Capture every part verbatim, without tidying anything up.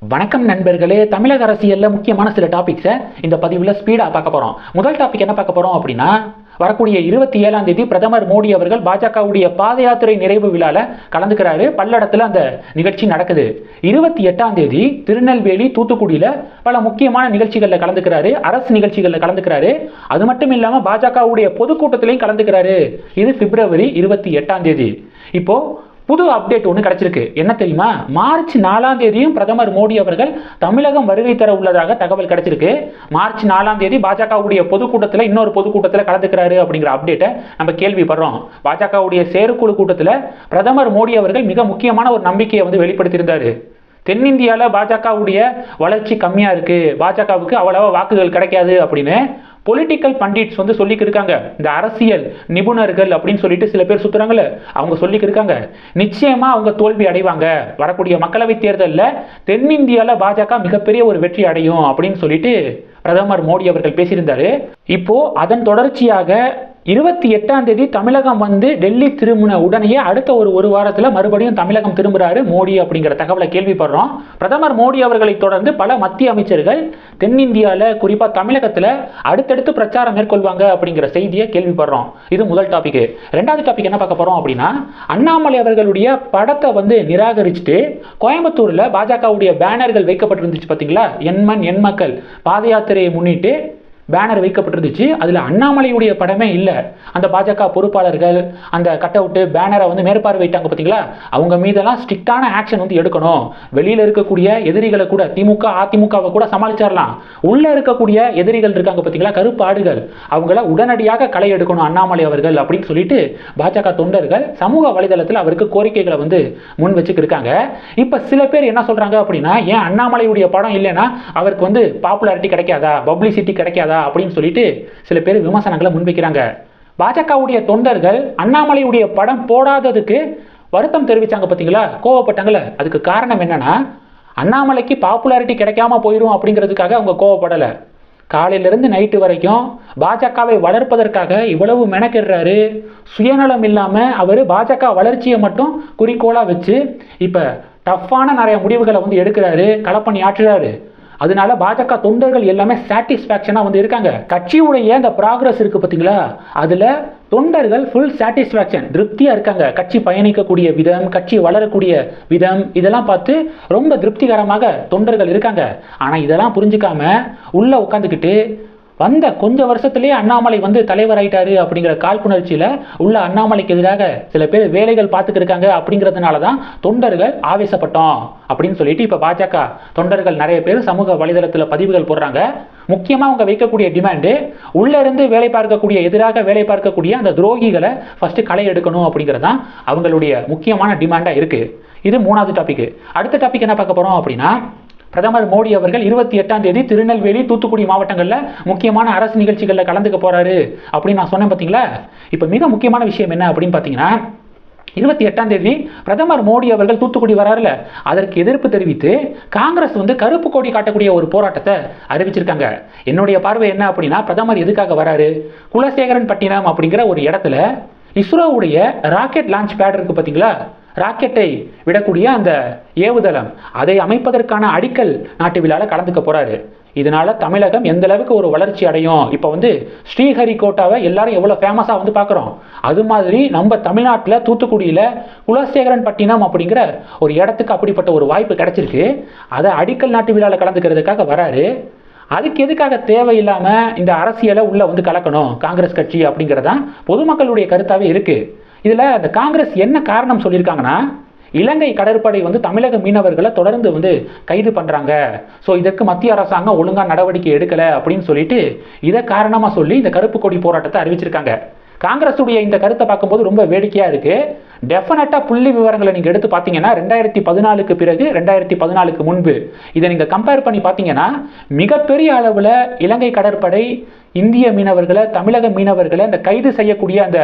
வணக்கம் நண்பர்களே. தமிழக அரசியல்ல முக்கியமான சில டாபிக்ஸை இந்த பதிவில் ஸ்பீடா பார்க்க போறோம். முதல் டாபிக் என்ன பார்க்க போறோம் அப்படின்னா, வரக்கூடிய இருபத்தி ஏழாம் தேதி பிரதமர் மோடி அவர்கள் பாஜகவுடைய பாத யாத்திரை நிறைவு விழால கலந்துக்கிறாரு. பல்லடத்துல அந்த நிகழ்ச்சி நடக்குது. இருபத்தி எட்டாம் தேதி திருநெல்வேலி, தூத்துக்குடியில பல முக்கியமான நிகழ்ச்சிகள்ல கலந்துக்கிறாரு. அரசு நிகழ்ச்சிகள்ல கலந்துக்கிறாரு. அது மட்டும் இல்லாம பாஜகவுடைய பொதுக்கூட்டத்திலையும் கலந்துக்கிறாரு. இது பிப்ரவரி இருபத்தி எட்டாம் தேதி. இப்போ புது அப்டேட் ஒன்று கிடைச்சிருக்கு. என்ன தெரியுமா? மார்ச் நாலாம் தேதியும் பிரதமர் மோடி அவர்கள் தமிழகம் வருகை தர உள்ளதாக தகவல் கிடைச்சிருக்கு. மார்ச் நாலாம் தேதி பாஜகவுடைய பொதுக்கூட்டத்தில் இன்னொரு பொதுக்கூட்டத்தில் கலந்துக்கிறாரு அப்படிங்கிற அப்டேட்டை நம்ம கேள்விப்படுறோம். பாஜகவுடைய செயற்குழு கூட்டத்தில் பிரதமர் மோடி அவர்கள் மிக முக்கியமான ஒரு நம்பிக்கையை வந்து வெளிப்படுத்தியிருந்தாரு. தென்னிந்தியாவில் பாஜகவுடைய வளர்ச்சி கம்மியாக இருக்கு, பாஜகவுக்கு அவ்வளவா வாக்குகள் கிடைக்காது அப்படின்னு பொலிட்டிக்கல் பண்டிட்ஸ் வந்து சொல்லிக்கு இருக்காங்க. இந்த அரசியல் நிபுணர்கள் அப்படின்னு சொல்லிட்டு சில பேர் சுத்துறாங்கல்ல, அவங்க சொல்லிக்கு இருக்காங்க. நிச்சயமா அவங்க தோல்வி அடைவாங்க. வரக்கூடிய மக்களவை தேர்தலில் தென்னிந்தியாவில் பாஜக மிகப்பெரிய ஒரு வெற்றி அடையும் அப்படின்னு சொல்லிட்டு பிரதமர் மோடி அவர்கள் பேசியிருந்தாரு. இப்போ அதன் தொடர்ச்சியாக இருபத்தி எட்டாம் தேதி தமிழகம் வந்து டெல்லி திரும்பின உடனேயே அடுத்த ஒரு ஒரு வாரத்தில் மறுபடியும் தமிழகம் திரும்புறாரு மோடி அப்படிங்கிற தகவலை கேள்விப்படுறோம். பிரதமர் மோடி அவர்களை தொடர்ந்து பல மத்திய அமைச்சர்கள் தென்னிந்தியாவில், குறிப்பா தமிழகத்தில் அடுத்தடுத்து பிரச்சாரம் மேற்கொள்வாங்க அப்படிங்கிற செய்தியை கேள்விப்படுறோம். இது முதல் டாபிக். ரெண்டாவது டாபிக் என்ன பார்க்க போறோம் அப்படின்னா, அண்ணாமலை அவர்களுடைய படத்தை வந்து நிராகரிச்சுட்டு கோயம்புத்தூர்ல பாஜகவுடைய பேனர்கள் வைக்கப்பட்டிருந்துச்சு பார்த்தீங்களா? எண்மண் எண் மக்கள் பாத யாத்திரையை முன்னிட்டு பேனர் வைக்கப்பட்டிருந்துச்சு. அதில் அண்ணாமலையுடைய படமே இல்லை. அந்த பாஜக பொறுப்பாளர்கள் அந்த கட் அவுட்டு பேனரை வந்து மேற்பார்வையிட்டாங்க பார்த்தீங்களா? அவங்க மீதெல்லாம் ஸ்ட்ரிக்டான ஆக்ஷன் வந்து எடுக்கணும். வெளியில் இருக்கக்கூடிய எதிரிகளை கூட, திமுக அதிமுகவை கூட சமாளிச்சிடலாம். உள்ள இருக்கக்கூடிய எதிரிகள் இருக்காங்க பார்த்தீங்களா, கருப்பு ஆடுகள், அவங்கள உடனடியாக களை எடுக்கணும் அண்ணாமலை அவர்கள் அப்படின்னு சொல்லிட்டு பாஜக தொண்டர்கள் சமூக வலைதளத்தில் அவருக்கு கோரிக்கைகளை வந்து முன் வச்சுக்கு இருக்காங்க. இப்போ சில பேர் என்ன சொல்றாங்க அப்படின்னா, ஏன் அண்ணாமலையுடைய படம் இல்லைன்னா அவருக்கு வந்து பாப்புலாரிட்டி கிடைக்காதா, பப்ளிசிட்டி கிடைக்காதா அப்படின்னு சொல்லிட்டு சில பேர் விமர்சனங்களை முன்வைக்கிறாங்க. பாஜகவுடைய தொண்டர்கள் அண்ணாமலையுடைய படம் போடாததுக்கு வருத்தம் தெரிவிச்சாங்க பார்த்தீங்களா, கோவப்பட்டாங்கல்ல. அதுக்கு காரணம் என்னன்னா, அண்ணாமலைக்கு பாப்புலாரிட்டி கிடைக்காம போயிடும் அப்படிங்கிறதுக்காக அவங்க கோவப்படலை. காலையிலிருந்து நைட்டு வரைக்கும் பாஜகவை வளர்ப்பதற்காக இவ்வளவு மெனக்கிடுறாரு. சுயநலம் இல்லாமல் அவர் பாஜக வளர்ச்சியை மட்டும் குறிக்கோளாக வச்சு இப்போ டஃப்பான நிறைய முடிவுகளை வந்து எடுக்கிறாரு, களப்பணி ஆற்றுறாரு. அதனால பாஜக தொண்டர்கள் எல்லாமே சாட்டிஸ்ஃபேக்ஷனாக வந்து இருக்காங்க. கட்சியுடைய இந்த ப்ராக்ரஸ் இருக்கு பார்த்தீங்களா, அதில் தொண்டர்கள் ஃபுல் சாட்டிஸ்ஃபேக்ஷன், திருப்தியாக இருக்காங்க. கட்சி பயணிக்கக்கூடிய விதம், கட்சி வளரக்கூடிய விதம், இதெல்லாம் பார்த்து ரொம்ப திருப்திகரமாக தொண்டர்கள் இருக்காங்க. ஆனால் இதெல்லாம் புரிஞ்சுக்காம உள்ள உட்காந்துக்கிட்டு வந்த கொஞ்ச வருஷத்துலேயே அண்ணாமலை வந்து தலைவர் ஆயிட்டாரு அப்படிங்கிற காழ்ப்புணர்ச்சியில் உள்ள அண்ணாமலைக்கு எதிராக சில பேர் வேலைகள் பார்த்துட்டு இருக்காங்க. அப்படிங்கிறதுனால தான் தொண்டர்கள் ஆவேசப்பட்டோம் அப்படின்னு சொல்லிட்டு இப்போ பாஜக தொண்டர்கள் நிறைய பேர் சமூக வலைதளத்தில் பதிவுகள் போடுறாங்க. முக்கியமாக அவங்க வைக்கக்கூடிய டிமாண்டு, உள்ள இருந்து வேலை பார்க்கக்கூடிய, எதிராக வேலை பார்க்கக்கூடிய அந்த துரோகிகளை ஃபர்ஸ்ட் களை எடுக்கணும் அப்படிங்கிறது தான் அவங்களுடைய முக்கியமான டிமாண்டாக இருக்கு. இது மூணாவது டாபிக். அடுத்த டாபிக் என்ன பார்க்க போறோம் அப்படின்னா, பிரதமர் மோடி அவர்கள் இருபத்தி எட்டாம் தேதி திருநெல்வேலி, தூத்துக்குடி மாவட்டங்களில் முக்கியமான அரசு நிகழ்ச்சிகளில் கலந்துக்க போறாரு அப்படின்னு நான் சொன்னேன் பார்த்தீங்களா. இப்போ மிக முக்கியமான விஷயம் என்ன அப்படின்னு பார்த்தீங்கன்னா, இருபத்தி எட்டாம் தேதி பிரதமர் மோடி அவர்கள் தூத்துக்குடி வராருல, அதற்கு எதிர்ப்பு தெரிவித்து காங்கிரஸ் வந்து கருப்பு கொடி காட்டக்கூடிய ஒரு போராட்டத்தை அறிவிச்சிருக்காங்க. என்னுடைய பார்வை என்ன அப்படின்னா, பிரதமர் எதுக்காக வராரு? குலசேகரன் பட்டினம் அப்படிங்கிற ஒரு இடத்துல இஸ்ரோவுடைய ராக்கெட் லான்ச் பேட் இருக்கு பார்த்தீங்களா, ராக்கெட்டை விடக்கூடிய அந்த ஏவுதளம், அதை அமைப்பதற்கான அடிக்கல் நாட்டு விழாவில் கலந்துக்க போறாரு. இதனால தமிழகம் எந்த அளவுக்கு ஒரு வளர்ச்சி அடையும். இப்போ வந்து ஸ்ரீஹரிகோட்டாவை எல்லாரும் எவ்வளோ ஃபேமஸாக வந்து பார்க்குறோம், அது மாதிரி நம்ம தமிழ்நாட்டில் தூத்துக்குடியில் குலசேகரன் பட்டினம் அப்படிங்கிற ஒரு இடத்துக்கு அப்படிப்பட்ட ஒரு வாய்ப்பு கிடைச்சிருக்கு. அதை அடிக்கல் நாட்டு விழாவில் கலந்துக்கிறதுக்காக வராரு. அதுக்கு எதுக்காக தேவையில்லாமல் இந்த அரசியலை உள்ள வந்து கலக்கணும் காங்கிரஸ் கட்சி அப்படிங்கிறதான் பொதுமக்களுடைய கருத்தாகவே இருக்கு. இதில் இந்த காங்கிரஸ் என்ன காரணம் சொல்லியிருக்காங்கன்னா, இலங்கை கடற்படை வந்து தமிழக மீனவர்களை தொடர்ந்து வந்து கைது பண்ணுறாங்க, ஸோ இதற்கு மத்திய அரசாங்கம் ஒழுங்காக நடவடிக்கை எடுக்கலை அப்படின்னு சொல்லிட்டு இதை காரணமாக சொல்லி இந்த கருப்பு கொடி போராட்டத்தை அறிவிச்சிருக்காங்க. காங்கிரஸுடைய இந்த கருத்தை பார்க்கும்போது ரொம்ப வேடிக்கையாக இருக்கு. டெஃபினட்டாக புள்ளி விவரங்களை நீங்கள் எடுத்து பார்த்தீங்கன்னா, ரெண்டாயிரத்தி பதினாலுக்கு பிறகு ரெண்டாயிரத்தி பதினாலுக்கு முன்பு இதை நீங்கள் கம்பேர் பண்ணி பார்த்தீங்கன்னா, மிகப்பெரிய அளவில் இலங்கை கடற்படை இந்திய மீனவர்களை, தமிழக மீனவர்களை இந்த கைது செய்யக்கூடிய அந்த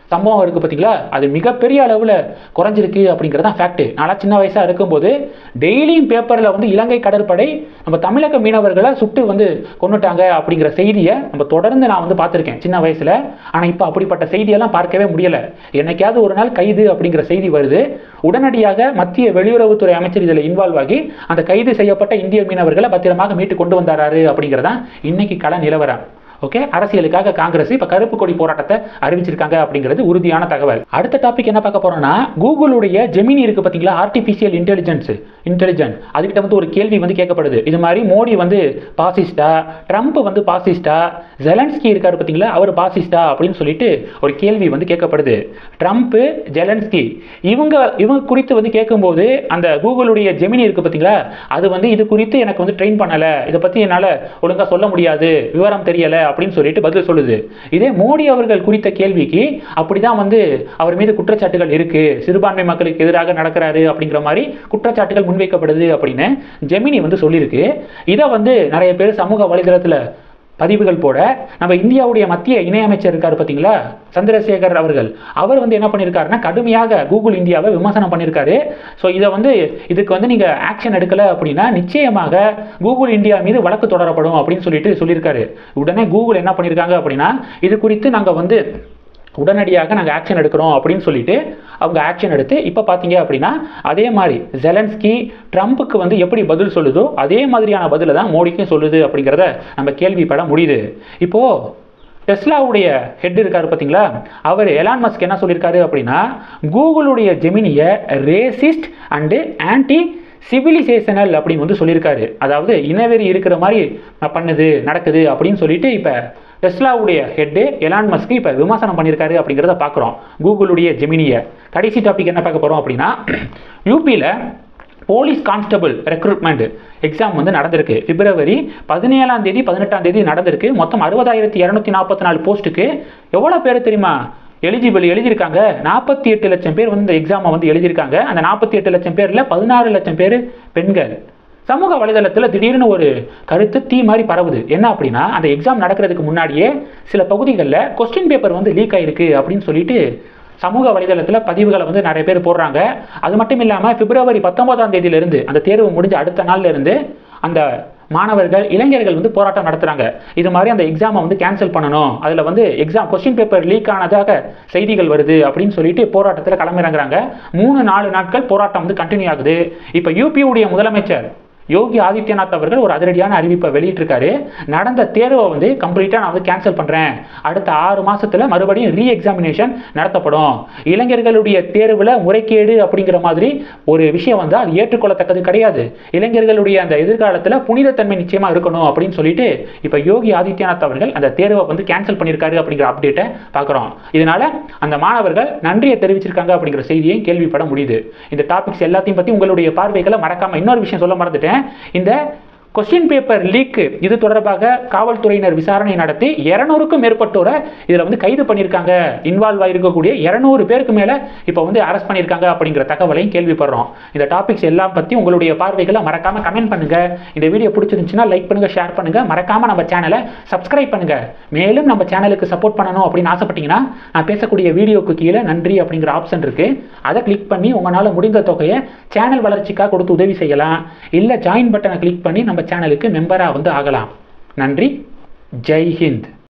சம்பவம் இருக்குது பார்த்தீங்களா, அது மிகப்பெரிய அளவில் குறைஞ்சிருக்கு அப்படிங்கிறதான் ஃபேக்ட். நான் சின்ன வயசாக இருக்கும்போது டெய்லியும் பேப்பரில் வந்து இலங்கை கடற்படை நம்ம தமிழக மீனவர்களை சுட்டு வந்து கொண்டுட்டாங்க அப்படிங்கிற செய்தியை நம்ம தொடர்ந்து நான் வந்து பார்த்துருக்கேன் சின்ன வயசில். ஆனால் இப்போ அப்படிப்பட்ட செய்தியெல்லாம் பார்க்கவே முடியலை. என்னைக்காவது ஒரு நாள் கைது அப்படிங்கிற செய்தி வருது, உடனடியாக மத்திய வெளியுறவுத்துறை அமைச்சர் இதில் இன்வால்வ் ஆகி அந்த கைது செய்யப்பட்ட இந்திய மீனவர்களை பத்திரமாக மீட்டு கொண்டு வந்தாரு அப்படிங்கிறதான் இன்னைக்கு கள நிலவரம். ஓகே, அரசியலுக்காக காங்கிரஸ் இப்ப கருப்பு கொடி போராட்டத்தை அறிவிச்சிருக்காங்க அப்படிங்கிறது உறுதியான தகவல். அடுத்த டாபிக் என்ன பார்க்க போறோம்னா, கூகுளுடைய ஜெமினி இருக்கு பாத்தீங்களா, ஆர்டிபிஷியல் இன்டெலிஜென்ஸ் இன்டெலிஜென்ட் அதுக்கிட்ட வந்து ஒரு கேள்வி வந்து கேட்கப்படுது. இது மாதிரி மோடி வந்து பாசிஸ்டா, ட்ரம்ப் வந்து பாசிஸ்டா, ஜெலன்ஸ்கி இருக்காரு பாத்தீங்களா அவர் பாசிஸ்டா அப்படின்னு சொல்லிட்டு ஒரு கேள்வி வந்து கேட்கப்படுது. ட்ரம்ப், ஜெலன்ஸ்கி இவங்க இவங்க குறித்து வந்து கேட்கும்போது அந்த கூகுளுடைய ஜெமினி இருக்கு பாத்தீங்களா, அது வந்து இது குறித்து எனக்கு வந்து ட்ரெயின் பண்ணல, இதை பத்தி என்னால ஒழுங்கா சொல்ல முடியாது, விவரம் தெரியல அப்படின்னு சொல்லிட்டு பதில் சொல்லுது. இதே மோடி அவர்கள் குறித்த கேள்விக்கு அப்படிதான் வந்து அவர் மீது குற்றச்சாட்டுகள் இருக்கு, சிறுபான்மை மக்களுக்கு எதிராக நடக்கிறாரு அப்படிங்கிற மாதிரி குற்றச்சாட்டுகள் முன்வைக்கப்படுது அப்படின்னு ஜெமினி வந்து சொல்லியிருக்கு. இதை வந்து நிறைய பேர் சமூக வலைதளத்தில் பதிவுகள் போட, நம்ம இந்தியாவுடைய மத்திய இணையமைச்சர் இருக்காரு பார்த்தீங்களா சந்திரசேகர் அவர்கள், அவர் வந்து என்ன பண்ணியிருக்காருன்னா கடுமையாக கூகுள் இந்தியாவை விமர்சனம் பண்ணியிருக்காரு. ஸோ இதை வந்து இதுக்கு வந்து நீங்கள் ஆக்ஷன் எடுக்கலை அப்படின்னா நிச்சயமாக கூகுள் இந்தியா மீது வழக்கு தொடரப்படும் அப்படின்னு சொல்லிட்டு சொல்லியிருக்காரு. உடனே கூகுள் என்ன பண்ணியிருக்காங்க அப்படின்னா இது குறித்து நாங்கள் வந்து உடனடியாக நாங்கள் ஆக்ஷன் எடுக்கிறோம் அப்படின்னு சொல்லிட்டு அவங்க ஆக்ஷன் எடுத்து இப்போ பார்த்தீங்க அப்படின்னா அதே மாதிரி ஜெலன்ஸ்கி ட்ரம்ப்புக்கு வந்து எப்படி பதில் சொல்லுதோ அதே மாதிரியான பதிலை தான் மோடிக்கும் சொல்லுது அப்படிங்கிறத நம்ம கேள்விப்பட முடியுது. இப்போது டெஸ்லாவுடைய ஹெட் இருக்காரு பார்த்தீங்களா, அவர் எலான் மஸ்க் என்ன சொல்லியிருக்காரு அப்படின்னா கூகுளுடைய ஜெமினியை ரேசிஸ்ட் அண்டு ஆன்டி சிவிலைசேஷனல் அப்படின்னு வந்து சொல்லியிருக்காரு. அதாவது இனவெறி இருக்கிற மாதிரி பண்ணுது நடக்குது அப்படின்னு சொல்லிட்டு இப்போ டெஸ்லாவுடைய ஹெட்டு எலான் மஸ்க் இப்போ விமர்சனம் பண்ணியிருக்காரு அப்படிங்கிறத பார்க்குறோம் கூகுளுடைய ஜெமினியை. கடைசி டாபிக் என்ன பார்க்க போகிறோம் அப்படின்னா, யூபியில் போலீஸ் கான்ஸ்டபிள் ரெக்ரூட்மெண்ட் எக்ஸாம் வந்து நடந்திருக்கு. பிப்ரவரி பதினேழாம் தேதி பதினெட்டாம் தேதி நடந்திருக்கு. மொத்தம் அறுபதாயிரத்தி இரநூத்தி நாற்பத்தி நாலு போஸ்ட்டுக்கு எவ்வளோ பேர் தெரியுமா எலிஜிபிள் எழுதியிருக்காங்க? நாற்பத்தி எட்டு லட்சம் பேர் வந்து இந்த எக்ஸாமை வந்து எழுதியிருக்காங்க. அந்த நாற்பத்தி எட்டு லட்சம் பேரில் பதினாறு லட்சம் பேர் பெண்கள். சமூக வலைதளத்தில் திடீர்னு ஒரு கருத்து தீ மாதிரி பரவுது. என்ன அப்படின்னா, அந்த எக்ஸாம் நடக்கிறதுக்கு முன்னாடியே சில பகுதிகளில் கொஸ்டின் பேப்பர் வந்து லீக் ஆயிருக்கு அப்படின்னு சொல்லிட்டு சமூக வலைதளத்தில் பதிவுகளை வந்து நிறைய பேர் போடுறாங்க. அது மட்டும் இல்லாமல் பிப்ரவரி பத்தொன்பதாம் தேதியிலிருந்து அந்த தேர்வு முடிஞ்ச அடுத்த நாள்ல இருந்து அந்த மாணவர்கள் இளைஞர்கள் வந்து போராட்டம் நடத்துறாங்க. இது மாதிரி அந்த எக்ஸாமை வந்து கேன்சல் பண்ணணும், அதில் வந்து எக்ஸாம் கொஸ்டின் பேப்பர் லீக் ஆனதாக செய்திகள் வருது அப்படின்னு சொல்லிட்டு போராட்டத்தில் களமிறங்குறாங்க. மூணு நாலு நாட்கள் போராட்டம் வந்து கண்டினியூ ஆகுது. இப்போ யூபியுடைய முதலமைச்சர் யோகி ஆதித்யநாத் அவர்கள் ஒரு அதிரடியான அறிவிப்பை வெளியிட்டிருக்காரு. நடந்த தேர்வை வந்து கம்ப்ளீட்டாக நான் வந்து கேன்சல் பண்ணுறேன், அடுத்த ஆறு மாதத்தில் மறுபடியும் ரீ எக்ஸாமினேஷன் நடத்தப்படும், இளைஞர்களுடைய தேர்வில் முறைகேடு அப்படிங்கிற மாதிரி ஒரு விஷயம் வந்து அது ஏற்றுக்கொள்ளத்தக்கது கிடையாது, இளைஞர்களுடைய அந்த எதிர்காலத்தில் புனிதத்தன்மை நிச்சயமாக இருக்கணும் அப்படின்னு சொல்லிட்டு இப்போ யோகி ஆதித்யநாத் அவர்கள் அந்த தேர்வை வந்து கேன்சல் பண்ணியிருக்காரு அப்படிங்கிற அப்டேட்டை பார்க்குறோம். இதனால அந்த மாணவர்கள் நன்றியை தெரிவிச்சிருக்காங்க அப்படிங்கிற செய்தியை கேள்விப்பட முடியுது. இந்த டாபிக்ஸ் எல்லாத்தையும் பற்றி உங்களுடைய பார்வைகளை மறக்காம இன்னொரு விஷயம் சொல்ல மறந்துட்டேன். இந்த கொஸ்டின் பேப்பர் லீக் இது தொடர்பாக காவல்துறையினர் விசாரணை நடத்தி இருநூறுக்கும் மேற்பட்டோரை இதில் வந்து கைது பண்ணியிருக்காங்க. இன்வால்வ் ஆகிருக்கக்கூடிய இருநூறு பேருக்கு மேலே இப்போ வந்து அரெஸ்ட் பண்ணியிருக்காங்க அப்படிங்கிற தகவலையும் கேள்விப்படுறோம். இந்த டாபிக்ஸ் எல்லாம் பற்றி உங்களுடைய பார்வைகளை மறக்காம கமெண்ட் பண்ணுங்க. இந்த வீடியோ பிடிச்சிருந்துச்சுன்னா லைக் பண்ணுங்க, ஷேர் பண்ணுங்க, மறக்காம நம்ம சேனலை சப்ஸ்கிரைப் பண்ணுங்க. மேலும் நம்ம சேனலுக்கு சப்போர்ட் பண்ணணும் அப்படின்னு ஆசைப்பட்டீங்கன்னா நான் பேசக்கூடிய வீடியோக்கு கீழே நன்றி அப்படிங்கிற ஆப்ஷன் இருக்கு, அதை கிளிக் பண்ணி உங்களால் முடிந்த தொகையை சேனல் வளர்ச்சிக்காக கொடுத்து உதவி செய்யலாம். இல்லை ஜாயின் பட்டனை கிளிக் பண்ணி நம்ம சேனலுக்கு மெம்பராக வந்து ஆகலாம். நன்றி, ஜெய் ஹிந்த்.